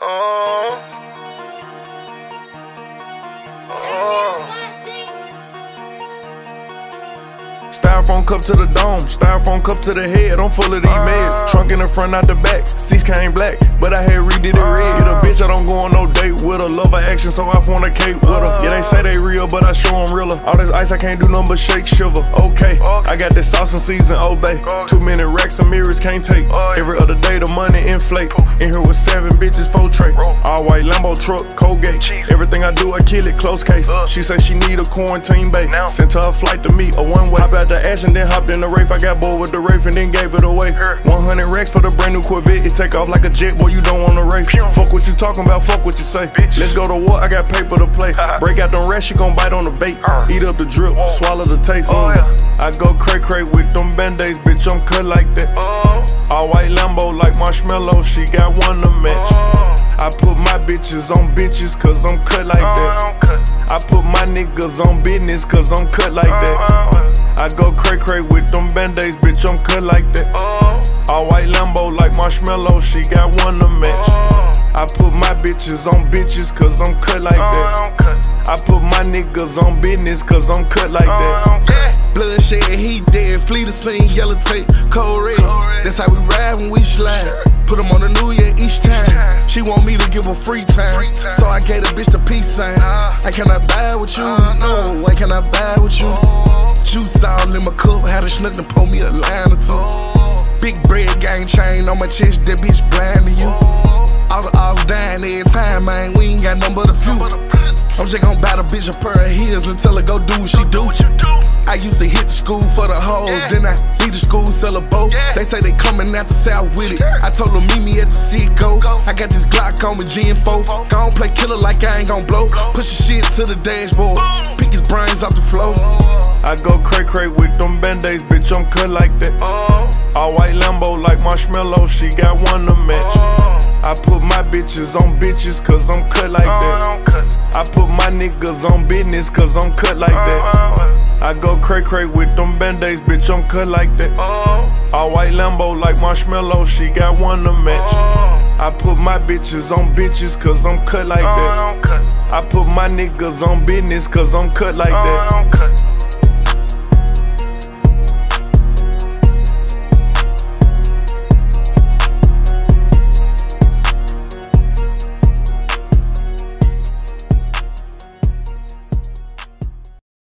Styrofoam cup to the dome, styrofoam cup to the head, I'm full of these meds. Trunk in the front, out the back, seats came black, but I had redid it red. Get a bitch, I don't go on no date with her. Love her action, so I fornicate with her. Yeah, they say they real, but I show them realer. All this ice, I can't do nothing but shake, shiver. Okay, I got this sauce and season, obey. Too many racks and mirrors, can't take. Every other day, the money inflate. In here with 7 bitches, 4 tray. All white Lambo truck, Colgate. Everything I do, I kill it, close case. She say she need a quarantine bae. Sent her a flight to meet a one-way. Hop out the ash and then hopped in the Wraith. I got bored with the Wraith and then gave it away. 100 racks for the brand new Corvette. It take off like a jet, boy, you don't wanna race. Fuck what you talking about, fuck what you say. Let's go to war, I got paper to play. Break out them racks, you gon' bite on the bait. Eat up the drip, swallow the taste. I go cray-cray with them band-aids, bitch, I'm cut like that. All white Lambo like Marshmallow, she got one to match. I put my bitches on bitches, cause I'm cut like that. I put my niggas on business, cause I'm cut like that. I go cray-cray with them band-aids, bitch, I'm cut like that. All white Lambo like Marshmallow, she got one to match. I put my bitches on bitches, cause I'm cut like that. I put my niggas on business, cause I'm cut like that. Bloodshed, he dead, flee the scene, yellow tape, cold red. That's how we ride when we slide. Put them on the new year each time. She want me to give her free time, so I gave the bitch the peace sign. I cannot buy with you, no, I cannot buy with you. Juice all in my cup, had a schnook to pull me a line or two. Big bread gang chain on my chest, that bitch blind to you. All the odds dying every time, man, we ain't got nothing but a few. I'm just gon' buy the bitch a pair of heels and tell her go do what she do. I used to hit the school for the hoes, then I leave the school, sell a boat. They say they coming out the south with it. I told them meet me at the Citgo. I got this Glock on with G4. Gon' play killer like I ain't gon' blow. Push the shit to the dashboard, pick his brains off the floor. I go cray-cray with them band-aids, bitch, I'm cut like that. All white Lambo like Marshmallow, she got one to match. I put my bitches on bitches, cause I'm cut like that. I put my niggas on business, cause I'm cut like that. I go cray-cray with them band-aids, bitch, I'm cut like that. All white Lambo like Marshmallow, she got one to match. I put my bitches on bitches, cause I'm cut like that. I put my niggas on business, cause I'm cut like that.